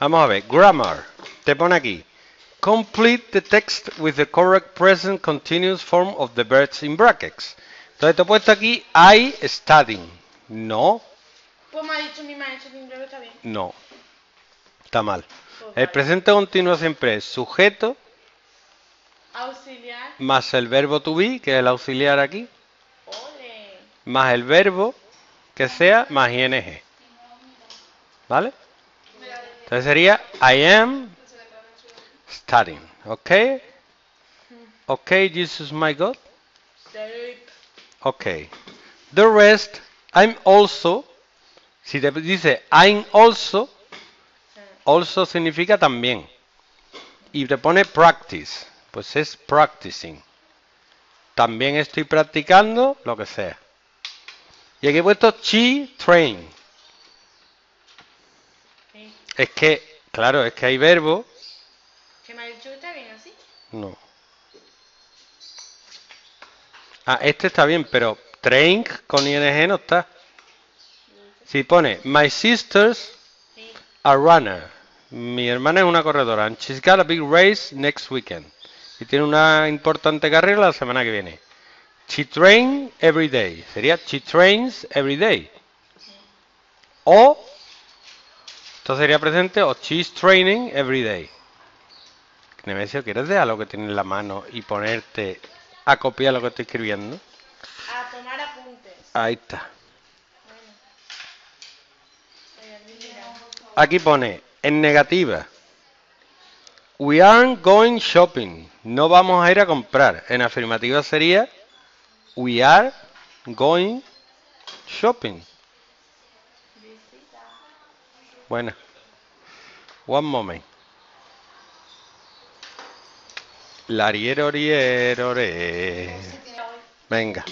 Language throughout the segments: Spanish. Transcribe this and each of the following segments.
Vamos a ver, grammar. Te pone aquí. Complete the text with the correct present continuous form of the verbs in brackets. Entonces te he puesto aquí I studying. No, Pues me ha dicho mi maestro de inglés que está bien. no. Está mal. Pues El vale. presente continuo siempre es sujeto Auxiliar. más el verbo to be, que es el auxiliar aquí, Ole. más el verbo que sea más ing. ¿Vale? Entonces sería I am studying. ¿Ok? ¿Ok, Jesus my God? Sí. Ok. The rest, I'm also. Si te dice I'm also, also significa también. Y te pone practice, pues es practicing. También estoy practicando lo que sea. Y aquí he puesto she train. Sí. Es que, claro, es que hay verbo. ¿Que me ha dicho que está bien así? No. Ah, este está bien, pero train con ing no está. Si pone my sisters Sí. are runner. Mi hermana es una corredora. And she's got a big race next weekend. Y tiene una importante carrera la semana que viene. She trains every day. Sería she trains every day. O, esto sería presente, o she's training every day. Nemesio, ¿quieres dejar lo que tienes en la mano y ponerte a copiar lo que estoy escribiendo? A tomar apuntes. Ahí está. Bueno. Mira. Aquí pone, en negativa, we aren't going shopping. No vamos a ir a comprar. En afirmativa sería, we are going shopping. Visita. Bueno, one moment. Larierorierore. Venga.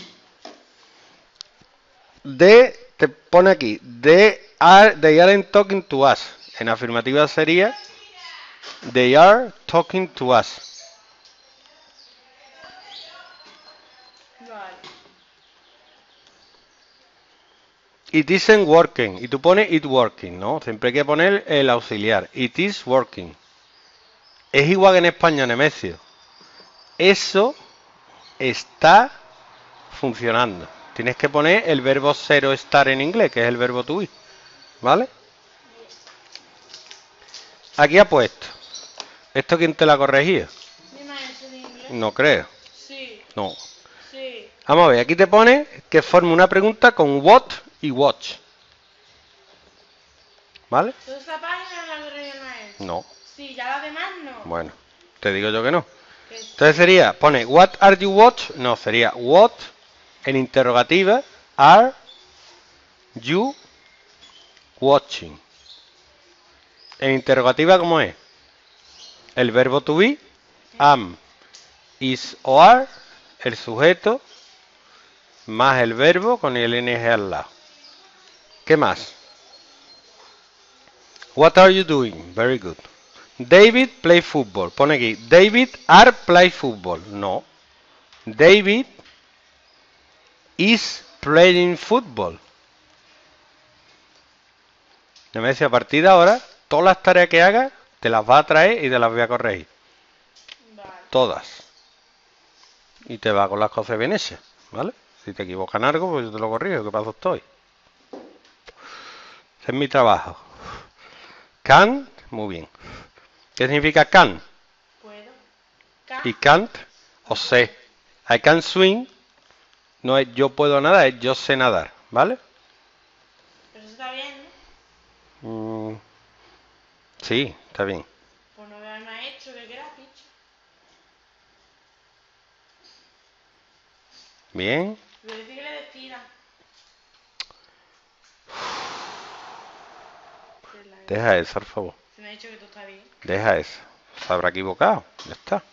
Te pone aquí, they aren't talking to us. En afirmativa sería, they are talking to us. Vale. It isn't working. Y tú pones it working, ¿no? Siempre hay que poner el auxiliar. It is working. Es igual que en español, Nemesio. Eso está funcionando. Tienes que poner el verbo ser estar en inglés, que es el verbo to be. ¿Vale? Aquí ha puesto. ¿Esto quién te lo ha corregido? Mi maestro de inglés. No creo. Sí. No. Sí. Vamos a ver, aquí te pone que forma una pregunta con what y watch. ¿Vale? ¿Toda esta página la corrigió el maestro? No. Sí, ya las demás no. Bueno, te digo yo que no. Que sí. Entonces sería, pone what are you watch? No, sería what en interrogativa are you watching. En interrogativa, ¿cómo es? El verbo to be, am, is o are, el sujeto, más el verbo con el ing al lado. ¿Qué más? What are you doing? Very good. David play football. Pone aquí, David are play football. No. David is playing football. Me dice, a partir de ahora, todas las tareas que hagas, te las va a traer y te las voy a corregir. Vale. Todas. Y te va con las cosas bien hechas, ¿vale? Si te equivocas en algo, pues yo te lo corrijo, que paso estoy. Ese es mi trabajo. Can, muy bien. ¿Qué significa can? ¿Puedo? Y can't, o sé. I can swim, no es yo puedo nadar, es yo sé nadar, ¿vale? Pero eso está bien, ¿no? Sí, está bien. Pues no veo al maestro que quieras, dicho. Bien. Voy a decir que le despida. Deja eso, por favor. Se me ha dicho que todo está bien. Deja eso. Se habrá equivocado. Ya está.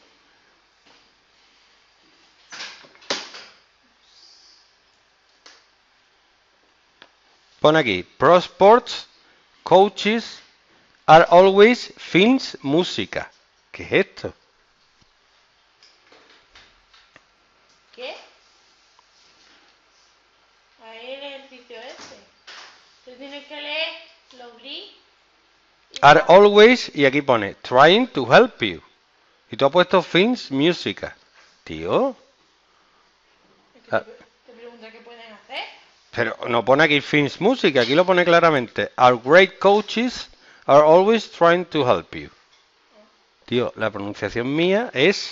Pon aquí. Pro sports coaches are always films música. ¿Qué es esto? ¿Qué? Ahí el ejercicio ese. Tú tienes que leer los gris. Are always, y aquí pone trying to help you. Y tú has puesto things música. Tío, Es que ah, te pregunta qué pueden hacer. pero no pone aquí things música, aquí lo pone claramente. Our great coaches are always trying to help you. Tío, la pronunciación mía es...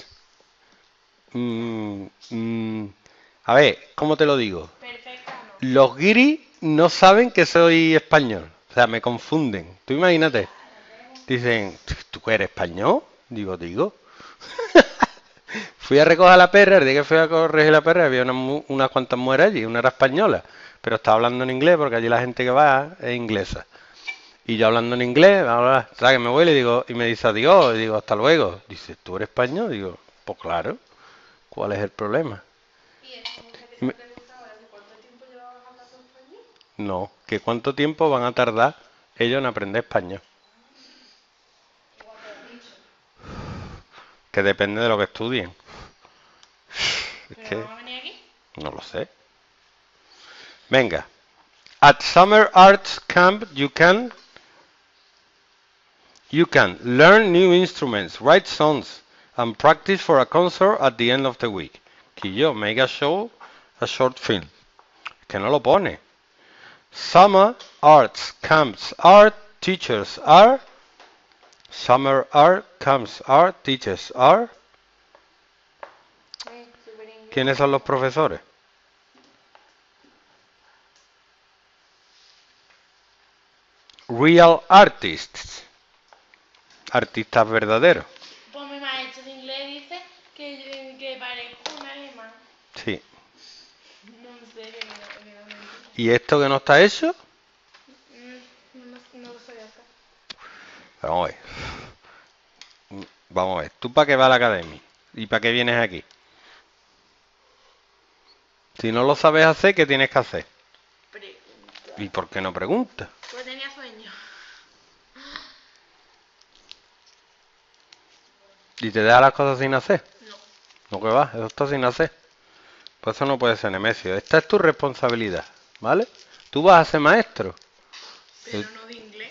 a ver, ¿cómo te lo digo? Perfecta, no. Los guiris no saben que soy español. O sea, me confunden. Tú imagínate. Dicen, ¿tú que eres español? Digo. Fui a recoger a la perra, el día que fui a corregir la perra había unas cuantas mujeres allí, una era española, pero estaba hablando en inglés porque allí la gente que va es inglesa. Y yo hablando en inglés, ¿sabes que me voy? Le digo, y me dice adiós, y digo, hasta luego. Dice, ¿tú eres español? Digo, pues claro, ¿cuál es el problema? Y eso, que te Me- preguntaba, ¿de cuánto tiempo llevabas hablando español? No, que cuánto tiempo van a tardar ellos en aprender español. Igual te lo he dicho. Que depende de lo que estudien. Es ¿Pero que van a venir aquí? no lo sé. Venga. At Summer Arts Camp you can learn new instruments, write songs, and practice for a concert at the end of the week. Quillo, make a show, a short film. Que no lo pone. Summer Arts Camps are teachers are. Summer Art Camps are teachers are. Súper inglés. ¿Quiénes son los profesores? Real artists. Artistas verdaderos. Pues mi maestro de inglés dice que parezco un alemán. Sí. No sé, que no me entiendo. ¿Y esto que no está hecho? No lo sabía hacer. Vamos a ver. Vamos a ver. ¿Tú para qué vas a la academia? ¿Y para qué vienes aquí? Si no lo sabes hacer, ¿qué tienes que hacer? Pregunta. ¿Y por qué no preguntas? Pues tenía sueño. ¿Y te dejas las cosas sin hacer? No. No que va, eso está sin hacer. Pues eso no puede ser Nemesio. Esta es tu responsabilidad, ¿vale? Tú vas a ser maestro. Pero no de inglés.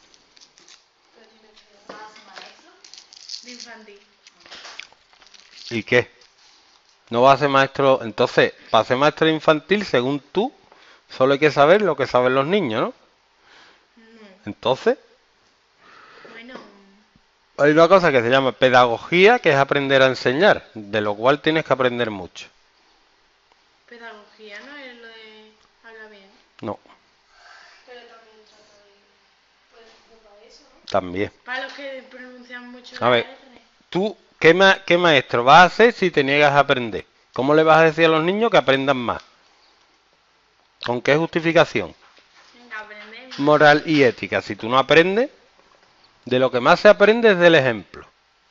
¿Vas a ser maestro? De infantil. ¿Y qué? No vas a ser maestro. Entonces, para ser maestro infantil, según tú, solo hay que saber lo que saben los niños, ¿no? No. Entonces, Bueno, hay una cosa que se llama pedagogía, que es aprender a enseñar, de lo cual tienes que aprender mucho. pedagogía no es lo de hablar bien. No, Pero también puedes ocupar eso, ¿no? también. Para los que pronuncian mucho A la ver, R. tú, ¿qué maestro vas a hacer si te niegas a aprender? ¿Cómo le vas a decir a los niños que aprendan más? ¿Con qué justificación? Venga, aprende. Moral y ética. Si tú no aprendes, de lo que más se aprende es del ejemplo.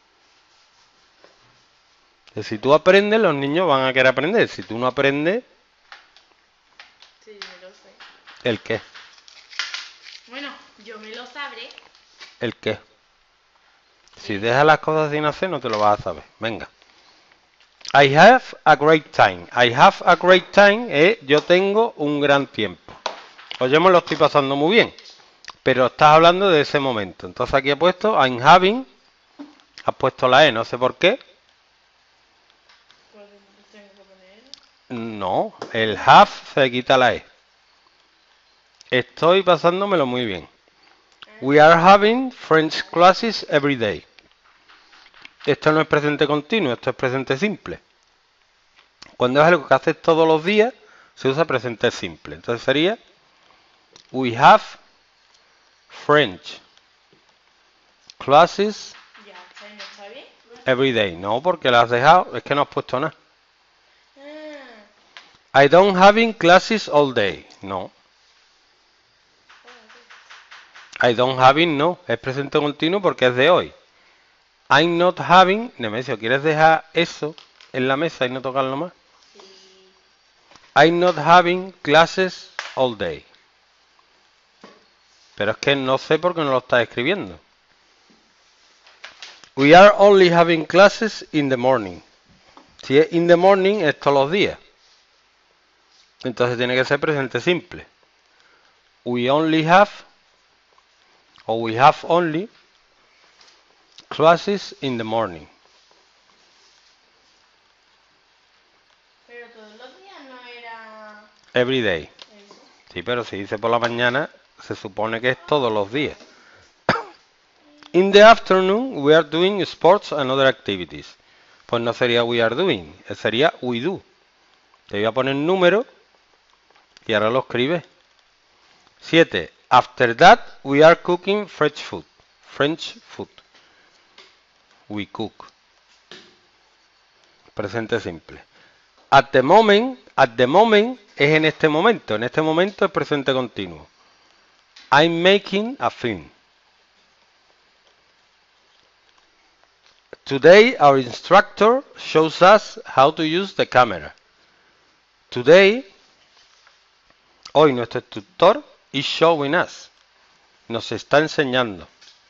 Que si tú aprendes, los niños van a querer aprender. Si tú no aprendes, Sí, yo lo sé. ¿el qué? Bueno, yo me lo sabré. ¿El qué? Si dejas las cosas sin hacer, no te lo vas a saber. Venga. I have a great time. I have a great time es yo tengo un gran tiempo. Oye, me lo estoy pasando muy bien. Pero estás hablando de ese momento. Entonces aquí he puesto I'm having. Has puesto la E, no sé por qué. Pues tengo que poner. No, el have se quita la E. Estoy pasándomelo muy bien. We are having French classes every day. Esto no es presente continuo, esto es presente simple. Cuando es algo que haces todos los días, se usa presente simple. Entonces sería We have French classes Ya está, ¿y no está bien? every day. No, porque la has dejado, es que no has puesto nada. Ah, I don't having classes all day. No. I don't having no, es presente continuo porque es de hoy. I'm not having, Nemesio, ¿quieres dejar eso en la mesa y no tocarlo más? sí. I'm not having classes all day. Pero es que no sé por qué no lo estás escribiendo. We are only having classes in the morning. Si es in the morning, es todos los días. Entonces tiene que ser presente simple. We only have Or we have only classes in the morning. Pero todos los días no era... Every day. Sí, pero si dice por la mañana, se supone que es todos los días. In the afternoon, we are doing sports and other activities. Pues no sería we are doing, sería we do. Te voy a poner número y ahora lo escribes. 7. After that, we are cooking French food. French food. We cook. Presente simple. At the moment es en este momento. En este momento es presente continuo. I'm making a film. Today our instructor shows us how to use the camera. Today, hoy nuestro instructor is showing us. Nos está enseñando.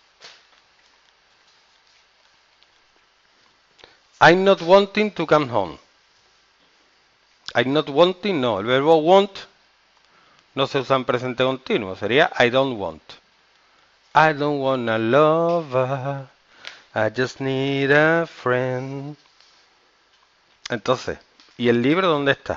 I'm not wanting to come home. I'm not wanting, no. El verbo want no se usa en presente continuo. Sería I don't want. I don't want a lover. I just need a friend. Entonces, ¿y el libro dónde está?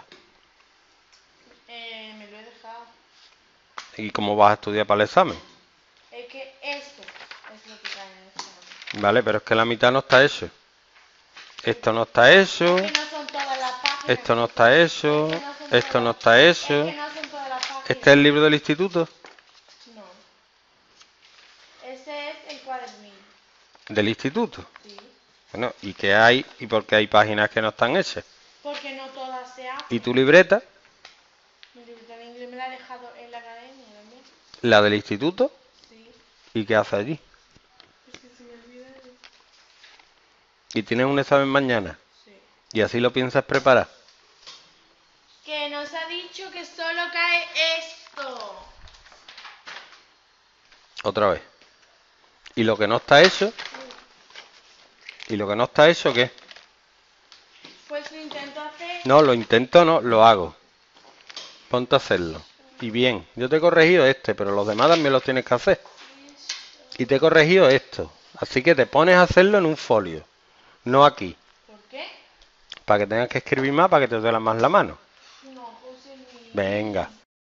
Me lo he dejado. ¿Y cómo vas a estudiar para el examen? Es que esto es lo que cae en el examen. Vale, pero es que la mitad no está hecho. Esto no está hecho. Es que no son todas las páginas. Esto no está hecho. Esto no está hecho. Es que no son todas las páginas. ¿Este es el libro del instituto? No. Ese es el cuadernillo. ¿Del instituto? Sí. Bueno, ¿y qué hay? ¿Y por qué hay páginas que no están hechas? Porque no todas se hacen. ¿Y tu libreta? Mi libreta de inglés me la he dejado en la academia también. ¿La del instituto? Sí. ¿Y qué hace allí? Es que se me olvida. ¿Y tienes un examen mañana? Sí. ¿Y así lo piensas preparar? Que nos ha dicho que solo cae esto. Otra vez. ¿Y lo que no está hecho? ¿Y lo que no está hecho qué? Pues lo intento hacer. No, lo intento no, lo hago. Ponte a hacerlo. Y bien, yo te he corregido este, pero los demás también los tienes que hacer. Y te he corregido esto. Así que te pones a hacerlo en un folio. No aquí. ¿Por qué? Para que tengas que escribir más, para que te duela más la mano. No, José. Venga.